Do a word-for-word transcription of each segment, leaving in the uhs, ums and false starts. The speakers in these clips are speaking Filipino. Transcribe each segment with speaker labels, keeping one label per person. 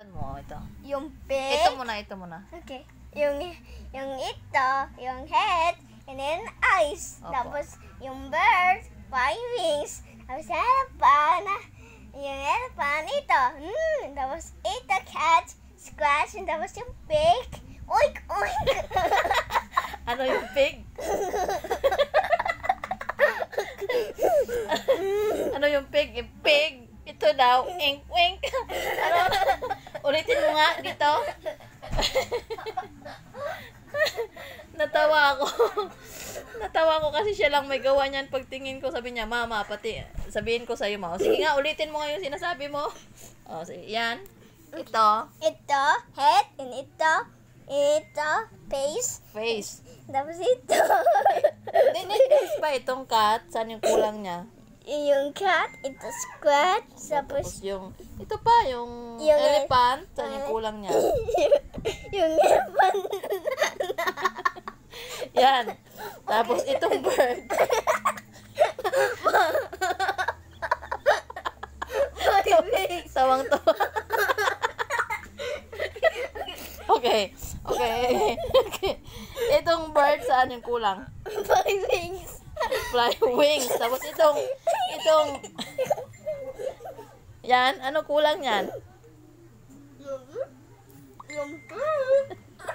Speaker 1: mo ito.
Speaker 2: Yung pig.
Speaker 1: Ito muna, ito muna.
Speaker 2: Okay. Yung, yung ito, yung head, and then eyes.
Speaker 1: Opo.
Speaker 2: Tapos, yung bird, five wings. Tapos, elephant, yung elephant, ito. Mm, tapos, ito, cat, scratch, and tapos yung pig, oink, oink.
Speaker 1: Ano yung pig? Ano yung pig? Yung pig. Ito daw, ink, wink. Ano? Ulitin mo nga dito. Natawa ako. Natawa ako kasi siya lang may gawa niyan. Pagtingin ko, sabi niya, mama, pati sabihin ko sa'yo, ma. O, sige nga, ulitin mo nga yung sinasabi mo. O, sige, yan. Ito.
Speaker 2: Ito, head, and ito, ito, face.
Speaker 1: Face.
Speaker 2: Tapos ito.
Speaker 1: Dinis ba itong cat? Saan yung kulang niya?
Speaker 2: Yung cat, ito squat. Tapos,
Speaker 1: Tapos yung, ito pa, yung,
Speaker 2: Yung
Speaker 1: elephant. Saan yung kulang niya?
Speaker 2: yung elephant.
Speaker 1: Yan. Tapos itong bird. Tawang-tawa. Okay. Okay. Okay. Itong bird, saan yung kulang?
Speaker 2: Five wings.
Speaker 1: Fly wings. Tapos itong, itong, yan, ano kulang yan?
Speaker 2: Yung, yung pig.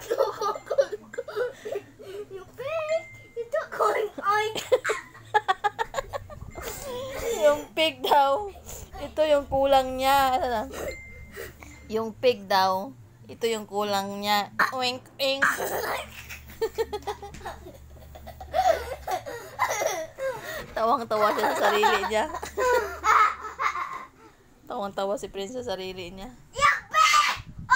Speaker 2: Yung pig. Ito, coin, oink.
Speaker 1: Yung pig daw. Ito yung kulang niya. Ano na? Yung pig daw. Ito yung kulang niya. Wink, wink. Tawang-tawa siya sa sarili niya. Tawang-tawa si Prince sa sarili niya.